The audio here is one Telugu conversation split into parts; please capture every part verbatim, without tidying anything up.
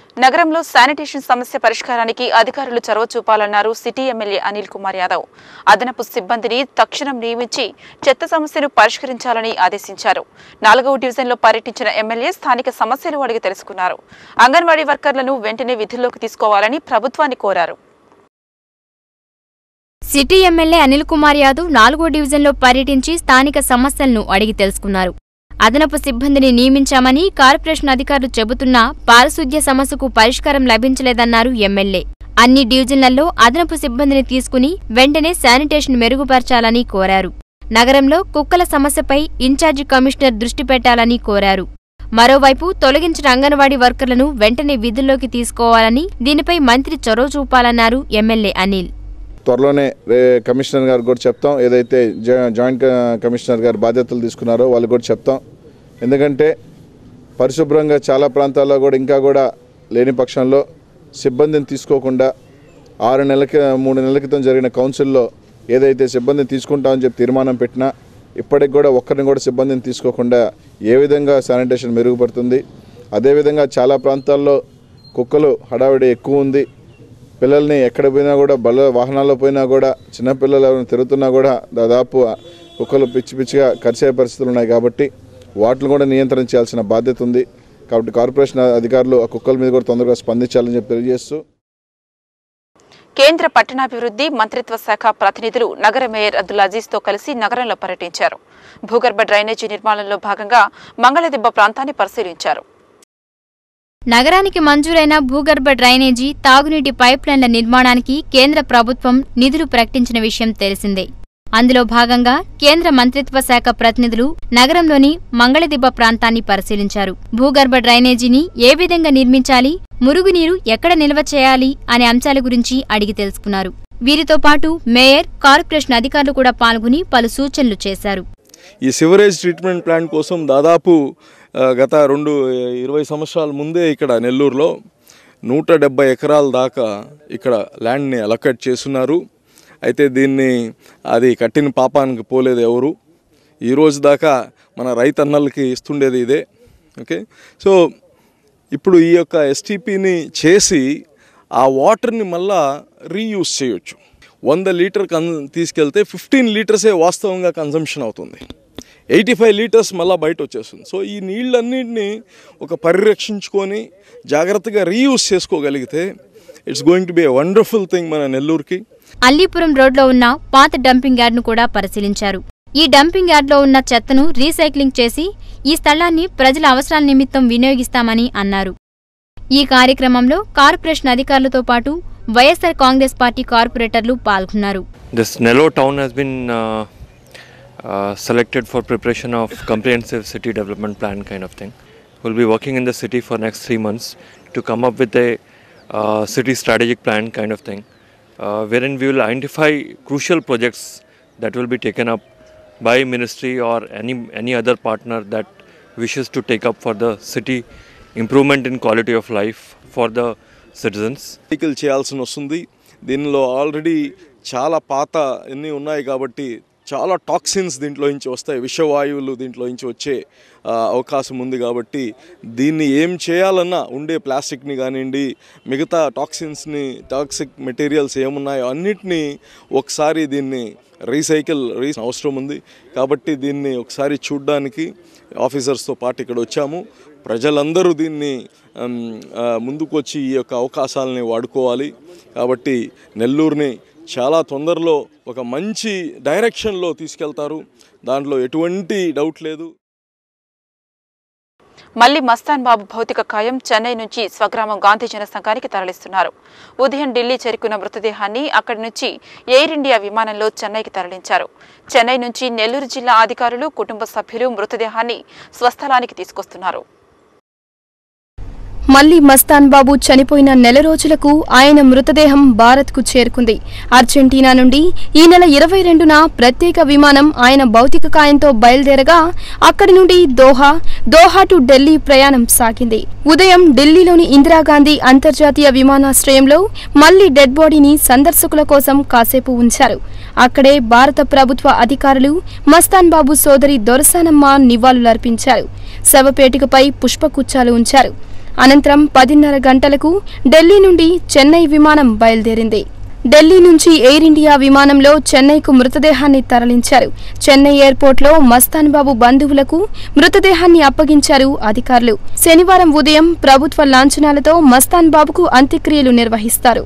నగరంలో శానిటేషన్ సమస్య పరిష్కారానికి అధికారులు చొరవ చూపాలన్నారు సిటీ ఎమ్మెల్యే అనిల్ కుమార్ యాదవ్. అదనపు సిబ్బందిని తక్షణం నియమించి చెత్త సమస్యను పరిష్కరించాలని ఆదేశించారు. నాలుగవ డివిజన్లో పర్యటించిన ఎమ్మెల్యే స్థానిక సమస్యలు అడిగి తెలుసుకున్నారు. అంగన్వాడీ వర్కర్లను వెంటనే విధుల్లోకి తీసుకోవాలని ప్రభుత్వాన్ని కోరారు. సిటీ ఎమ్మెల్యే అనిల్ కుమార్ యాదవ్ నాలుగో డివిజన్లో పర్యటించి స్థానిక సమస్యలను అడిగి తెలుసుకున్నారు. అదనపు సిబ్బందిని నియమించామని కార్పొరేషన్ అధికారులు చెబుతున్నా పారిశుద్ధ్య సమస్యకు పరిష్కారం లభించలేదన్నారు ఎమ్మెల్యే. అన్ని డివిజన్లలో అదనపు సిబ్బందిని తీసుకుని వెంటనే శానిటేషన్ మెరుగుపరచాలని కోరారు. నగరంలో కుక్కల సమస్యపై ఇన్ఛార్జి కమిషనర్ దృష్టి పెట్టాలని కోరారు. మరోవైపు తొలగించిన అంగన్వాడీ వర్కర్లను వెంటనే విధుల్లోకి తీసుకోవాలని, దీనిపై మంత్రి చొరవ చూపాలన్నారు ఎమ్మెల్యే అనిల్. త్వరలోనే కమిషనర్ గారు కూడా చెప్తాం, ఏదైతే జాయింట్ కమిషనర్ గారు బాధ్యతలు తీసుకున్నారో వాళ్ళు కూడా చెప్తాం. ఎందుకంటే పరిశుభ్రంగా చాలా ప్రాంతాల్లో కూడా ఇంకా కూడా లేని పక్షంలో సిబ్బందిని తీసుకోకుండా ఆరు నెలలకి మూడు నెలల క్రితం జరిగిన కౌన్సిల్లో ఏదైతే సిబ్బందిని తీసుకుంటామని చెప్పి తీర్మానం పెట్టినా ఇప్పటికి కూడా ఒక్కరిని కూడా సిబ్బందిని తీసుకోకుండా ఏ విధంగా శానిటేషన్ మెరుగుపడుతుంది. అదేవిధంగా చాలా ప్రాంతాల్లో కుక్కలు హడావిడి ఎక్కువ ఉంది. పిల్లల్ని ఎక్కడ పోయినా కూడా బల వాహనాల్లో పోయినా కూడా చిన్నపిల్లలు ఎవరైనా తిరుగుతున్నా కూడా దాదాపు కుక్కలు పిచ్చి పిచ్చిగా కరిచే పరిస్థితులు ఉన్నాయి. కాబట్టి వాటిని కూడా నియంత్రణ చేయాల్సిన బాధ్యత ఉంది. కాబట్టి కార్పొరేషన్ అధికారులు ఆ కుక్కల మీద కూడా తొందరగా స్పందించాలని చెప్పి తెలియజేస్తూ, కేంద్ర పట్టణాభివృద్ధి మంత్రిత్వ శాఖ ప్రతినిధులు నగర మేయర్ అబ్దుల్ అజీజ్ తో కలిసి నగరంలో పర్యటించారు. భూగర్భ డ్రైనేజీ నిర్మాణంలో భాగంగా మంగళదిబ్బ ప్రాంతాన్ని పరిశీలించారు. నగరానికి మంజూరైన భూగర్భ డ్రైనేజీ, తాగునీటి పైప్లైన్ల నిర్మాణానికి కేంద్ర ప్రభుత్వం నిధులు ప్రకటించిన విషయం తెలిసిందే. అందులో భాగంగా కేంద్ర మంత్రిత్వ శాఖ ప్రతినిధులు నగరంలోని మంగళదిబ్బ ప్రాంతాన్ని పరిశీలించారు. భూగర్భ డ్రైనేజీని ఏ విధంగా నిర్మించాలి, మురుగునీరు ఎక్కడ నిల్వ చేయాలి అనే అంశాల గురించి అడిగి తెలుసుకున్నారు. వీరితో పాటు మేయర్, కార్పొరేషన్ అధికారులు కూడా పాల్గొని పలు సూచనలు చేశారు. ఈ సివరేజ్ ట్రీట్మెంట్ ప్లాంట్ కోసం దాదాపు గత రెండు ఇరవై సంవత్సరాల ముందే ఇక్కడ నెల్లూరులో నూట డెబ్బై ఎకరాల దాకా ఇక్కడ ల్యాండ్ని అలొకేట్ చేస్తున్నారు. అయితే దీన్ని అది కట్టిన పాపానికి పోలేదు ఎవరు. ఈరోజు దాకా మన రైతన్నలకి ఇస్తుండేది ఇదే. ఓకే, సో ఇప్పుడు ఈ యొక్క ఎస్టీపీని చేసి ఆ వాటర్ని మళ్ళా రీయూజ్ చేయొచ్చు. వంద లీటర్ కన్ తీసుకెళ్తే ఫిఫ్టీన్ లీటర్సే వాస్తవంగా కన్జంప్షన్ అవుతుంది. ఎయిటీ ఫైవ్ లీటర్స్ మళ్ళీ బయట వచ్చేస్తుంది. సో ఈ నీళ్ళన్నింటినీ ఒక పరిరక్షించుకొని జాగ్రత్తగా రీయూజ్ చేసుకోగలిగితే it's going to be a wonderful thing మన నెల్లూరుకి. అల్లీపురం రోడ్లో ఉన్న పాత డంపింగ్ యార్డ్ను కూడా పరిశీలించారు. ఈ డంపింగ్ యార్డ్లో ఉన్న చెత్తను రీసైక్లింగ్ చేసి ఈ స్థలాన్ని ప్రజల అవసరాల నిమిత్తం వినియోగిస్తామని అన్నారు. ఈ కార్యక్రమంలో కార్పొరేషన్ అధికారులతో పాటు వైఎస్ఆర్ కాంగ్రెస్ పార్టీ కార్పొరేటర్లు పాల్గొన్నారు. This Nellore town has been uh, uh, selected for preparation of comprehensive city development plan kind of thing. We'll be working in the city for next three months to come up with a uh, city strategic plan kind of thing, uh, wherein we will identify crucial projects that will be taken up by ministry or any any other partner that wishes to take up for the city improvement in quality of life for the citizens. Cycle చేయాల్సి వస్తుంది. దీనిలో ఆల్రెడీ చాలా పాత ఎన్ని ఉన్నాయి కాబట్టి చాలా టాక్సిన్స్ దీంట్లో నుంచి వస్తాయి, విషవాయువులు దీంట్లో నుంచి వచ్చే అవకాశం ఉంది. కాబట్టి దీన్ని ఏం చేయాలన్నా ఉండే ప్లాస్టిక్ని కానివ్వండి, మిగతా టాక్సిన్స్ని, టాక్సిక్ మెటీరియల్స్ ఏమున్నాయో అన్నిటినీ ఒకసారి దీన్ని రీసైకిల్ రీ అవసరం ఉంది. కాబట్టి దీన్ని ఒకసారి చూడ్డానికి ఆఫీసర్స్తో పాటు ఇక్కడ వచ్చాము. ప్రజలందరూ దీన్ని ముందుకు వచ్చి ఈ యొక్క అవకాశాలని వాడుకోవాలి. కాబట్టి నెల్లూరుని చాలా తొందరలో ఒక మంచి డైరెక్షన్లో తీసుకెళ్తారు, దాంట్లో ఎటువంటి డౌట్ లేదు. మళ్లీ మస్తాన్ బాబు భౌతిక కాయం చెన్నై నుంచి స్వగ్రామం గాంధీ జన సంఘానికి తరలిస్తున్నారు. ఉదయం ఢిల్లీ చేరుకున్న మృతదేహాన్ని అక్కడి నుంచి ఎయిర్ ఇండియా విమానంలో చెన్నైకి తరలించారు. చెన్నై నుంచి నెల్లూరు జిల్లా అధికారులు, కుటుంబ సభ్యులు మృతదేహాన్ని స్వస్థలానికి తీసుకొస్తున్నారు. మళ్లీ మస్తాన్ బాబు చనిపోయిన నెల రోజులకు ఆయన మృతదేహం భారత్కు చేరుకుంది. అర్జెంటీనా నుండి ఈ నెల ఇరవై రెండున ప్రత్యేక విమానం ఆయన భౌతిక కాయంతో బయలుదేరగా అక్కడి నుండి దోహా, దోహా టు ఢిల్లీ ప్రయాణం సాగింది. ఉదయం ఢిల్లీలోని ఇందిరాగాంధీ అంతర్జాతీయ విమానాశ్రయంలో మళ్లీ డెడ్ బాడీని సందర్శకుల కోసం కాసేపు ఉంచారు. అక్కడే భారత ప్రభుత్వ అధికారులు మస్తాన్ బాబు సోదరి దొరసానమ్మ నివాళులర్పించారు. శవపేటికపై పుష్పగుచ్చాలు ఉంచారు. అనంతరం పదిన్నర గంటలకు ఢిల్లీ నుండి చెన్నై విమానం బయలుదేరింది. ఢిల్లీ నుంచి ఎయిర్ ఇండియా విమానంలో చెన్నైకు మృతదేహాన్ని తరలించారు. చెన్నై ఎయిర్పోర్ట్లో మస్తాన్ బాబు బంధువులకు మృతదేహాన్ని అప్పగించారు అధికారులు. శనివారం ఉదయం ప్రభుత్వ లాంఛనాలతో మస్తాన్ బాబుకు అంత్యక్రియలు నిర్వహిస్తారు.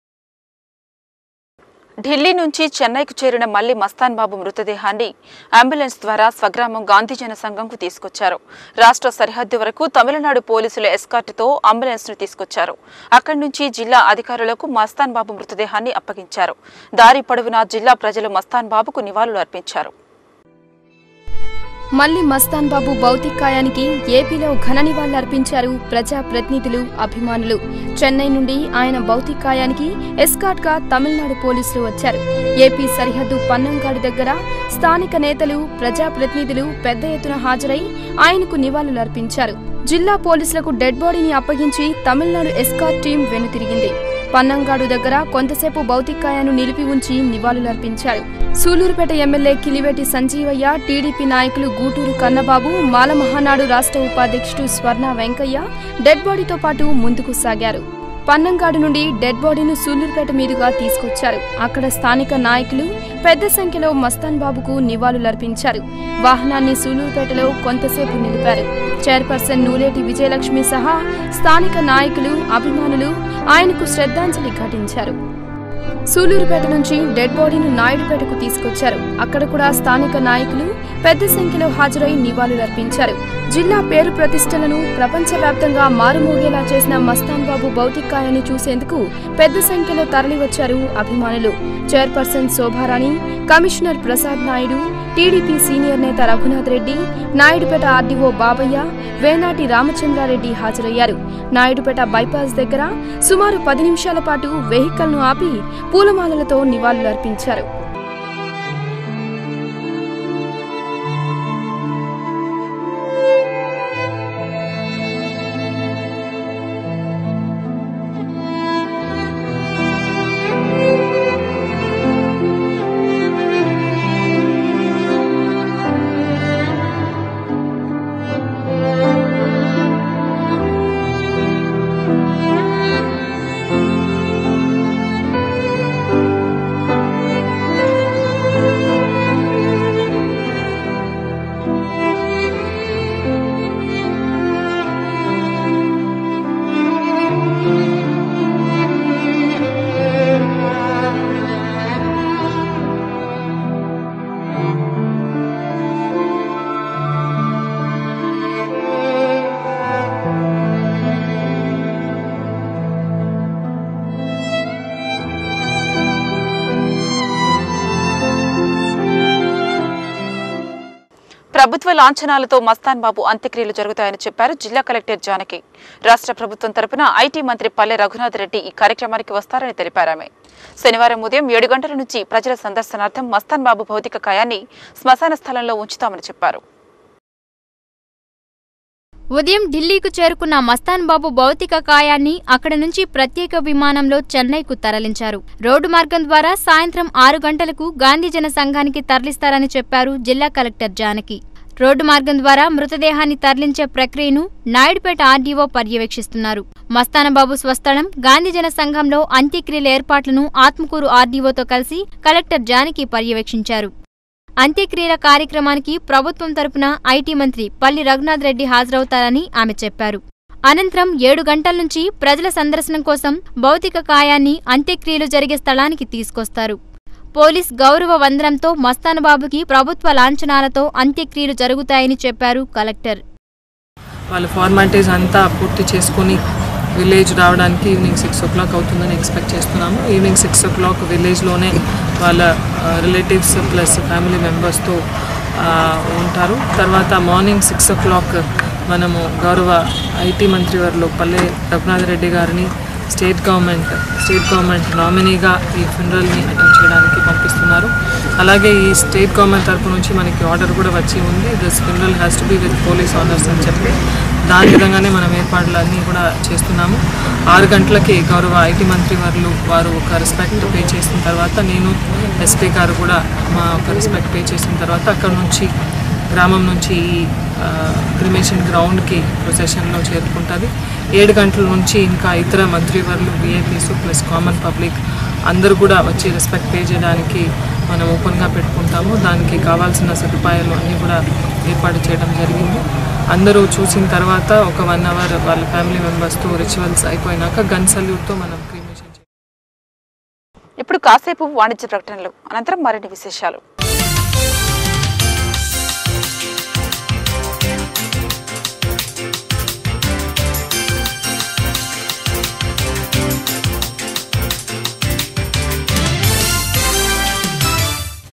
ఢిల్లీ నుంచి చెన్నైకు చేరిన మల్లి మస్తాన్ బాబు మృతదేహాన్ని అంబులెన్స్ ద్వారా స్వగ్రామం గాంధీ జన సంఘంకు తీసుకొచ్చారు. రాష్ట్ర సరిహద్దు వరకు తమిళనాడు పోలీసుల ఎస్కార్టుతో అంబులెన్స్ ను తీసుకొచ్చారు. అక్కడి నుంచి జిల్లా అధికారులకు మస్తాన్ బాబు మృతదేహాన్ని అప్పగించారు. దారి పొడవునా జిల్లా ప్రజలు మస్తాన్ బాబుకు నివాళులు అర్పించారు. మల్లి మస్తాన్ బాబు భౌతికాయానికి ఏపీలో ఘన నివాళులర్పించారు ప్రజాప్రతినిధులు, అభిమానులు. చెన్నై నుండి ఆయన భౌతికాయానికి ఎస్కార్ట్ గా తమిళనాడు పోలీసులు వచ్చారు. ఏపీ సరిహద్దు పన్నంగాడు దగ్గర స్థానిక నేతలు, ప్రజాప్రతినిధులు పెద్ద ఎత్తున హాజరై ఆయనకు నివాళులర్పించారు. జిల్లా పోలీసులకు డెడ్ బాడీని అప్పగించి తమిళనాడు ఎస్కార్ట్ టీం వెనుతిరిగింది. పన్నంగాడు దగ్గర కొంతసేపు భౌతికాయాన్ని నిలిపి ఉంచి నివాళులర్పించారు. సూలూరుపేట ఎమ్మెల్యే కిలివేటి సంజీవయ్య, టీడీపీ నాయకులు గూటూరు కన్నబాబు, మాల మహానాడు రాష్ట్ర ఉపాధ్యక్షుడు స్వర్ణ వెంకయ్య డెడ్ బాడీతో పాటు ముందుకు సాగారు. పన్నంగాడు నుండి డెడ్ బాడీను సూలూరుపేట మీదుగా తీసుకొచ్చారు. అక్కడ స్థానిక నాయకులు పెద్ద సంఖ్యలో మస్తాన్ బాబుకు నివాళులర్పించారు. వాహనాన్ని సూలూరుపేటలో కొంతసేపు నిలిపారు. చైర్పర్సన్ నూలేటి విజయలక్ష్మి సహా స్థానిక నాయకులు, అభిమానులు ఆయనకు శ్రద్ధాంజలి ఘటించారు. సూలూరుపేట నుంచి డెడ్ బాడీను నాయుడుపేటకు తీసుకొచ్చారు. అక్కడ కూడా స్థానిక నాయకులు పెద్ద సంఖ్యలో హాజరై నివాళులర్పించారు. జిల్లా పేరు ప్రతిష్టలను ప్రపంచవ్యాప్తంగా మారుమోగేలా చేసిన మస్తాన్ బాబు భౌతికాయాన్ని చూసేందుకు పెద్ద సంఖ్యలో తరలివచ్చారు అభిమానులు. Chairperson Shobharani, commissioner Prasad Naidu, TDP senior నేత రఘునాథ్ రెడ్డి, నాయుడుపేట ఆర్డీఓ బాబయ్య, వేనాటి రామచంద్రారెడ్డి హాజరయ్యారు. నాయుడుపేట బైపాస్ దగ్గర సుమారు పది నిమిషాల పాటు వెహికల్ ను ఆపి పూలమాలలతో నివాళులర్పించారు. ప్రభుత్వ లాంఛనాలతో మస్తాన్ బాబు అంత్యక్రియలు జరుగుతాయని చెప్పారు జిల్లా కలెక్టర్ జానకి. రాష్ట్ర ప్రభుత్వం తరపున ఐటీ మంత్రి పల్లె రఘునాథ్ రెడ్డి ఈ కార్యక్రమానికి వస్తారని తెలిపారు. ఆమె శనివారం ఉదయం ఏడు గంటల నుంచి ప్రజల సందర్శనార్థం మస్తాన్ బాబు భౌతిక కాయాన్ని శ్మశాన స్థలంలో ఉంచుతామని చెప్పారు. ఉదయం ఢిల్లీకు చేరుకున్న మస్తాన్ బాబు భౌతిక కాయాన్ని అక్కడి నుంచి ప్రత్యేక విమానంలో చెన్నైకు తరలించారు. రోడ్డు మార్గం ద్వారా సాయంత్రం ఆరు గంటలకు గాంధీ జన సంఘానికి తరలిస్తారని చెప్పారు జిల్లా కలెక్టర్ జానకి. రోడ్డు మార్గం ద్వారా మృతదేహాన్ని తరలించే ప్రక్రియను నాయుడుపేట ఆర్డీఓ పర్యవేక్షిస్తున్నారు. మస్తానబాబు స్వస్థలం గాంధీజన సంఘంలో అంత్యక్రియల ఏర్పాట్లను ఆత్మకూరు ఆర్డీఓతో కలిసి కలెక్టర్ జానకి పర్యవేక్షించారు. అంత్యక్రియల కార్యక్రమానికి ప్రభుత్వం తరపున ఐటీ మంత్రి పల్లి రఘునాథ్ రెడ్డి హాజరవుతారని ఆమె చెప్పారు. అనంతరం ఏడు గంటల నుంచి ప్రజల సందర్శనం కోసం భౌతిక కాయాన్ని అంత్యక్రియలు జరిగే స్థలానికి తీసుకొస్తారు. పోలీస్ గౌరవ వందనంతో మస్తానబాబుకి ప్రభుత్వ లాంఛనాలతో అంత్యక్రియలు జరుగుతాయని చెప్పారు కలెక్టర్. వాళ్ళ ఫార్మాలిటీస్ అంతా పూర్తి చేసుకుని విలేజ్ రావడానికి ఈవినింగ్ సిక్స్ ఓ క్లాక్ అవుతుందని ఎక్స్పెక్ట్ చేస్తున్నాము. ఈవినింగ్ సిక్స్ ఓ క్లాక్ విలేజ్లోనే వాళ్ళ రిలేటివ్స్ ప్లస్ ఫ్యామిలీ మెంబర్స్తో ఉంటారు. తర్వాత మార్నింగ్ సిక్స్ ఓ క్లాక్ మనము గౌరవ ఐటీ మంత్రి వారిలో పల్లె రఘునాథ్ రెడ్డి గారిని స్టేట్ గవర్నమెంట్ స్టేట్ గవర్నమెంట్ నామినీగా ఈ ఫ్యూనరల్ని అటెండ్ చేయడానికి పంపిస్తున్నారు. అలాగే ఈ స్టేట్ గవర్నమెంట్ తరపు నుంచి మనకి ఆర్డర్ కూడా వచ్చి ఉంది, this funeral has to be with police honours అని చెప్పి దాని విధంగానే మనం ఏర్పాట్లన్నీ కూడా చేస్తున్నాము. ఆరు గంటలకి గౌరవ ఐటీ మంత్రి వారు వారు ఒక రెస్పెక్ట్ పే చేసిన తర్వాత నేను ఎస్పీ గారు కూడా మా ఒక రెస్పెక్ట్ పే చేసిన తర్వాత అక్కడ నుంచి గ్రామం నుంచి ఈ క్రిమేషన్ గ్రౌండ్కి ప్రొసెషన్లో చేరుకుంటుంది. ఏడు గంటల నుంచి ఇంకా ఇతర మంత్రివర్లు, విఐపీస్ ప్లస్ కామన్ పబ్లిక్ అందరూ కూడా వచ్చి రెస్పెక్ట్ పే చేయడానికి మనం ఓపెన్గా పెట్టుకుంటాము. దానికి కావాల్సిన సదుపాయాలు అన్నీ కూడా ఏర్పాటు చేయడం జరిగింది. అందరూ చూసిన తర్వాత ఒక వన్ అవర్ వాళ్ళ ఫ్యామిలీ మెంబర్స్తో రిచువల్స్ అయిపోయినాక గన్ సల్యూట్తో మనం క్రిమేషన్. ఇప్పుడు కాసేపు వాణిజ్య ప్రకటనలు, అనంతరం మరిన్ని విశేషాలు.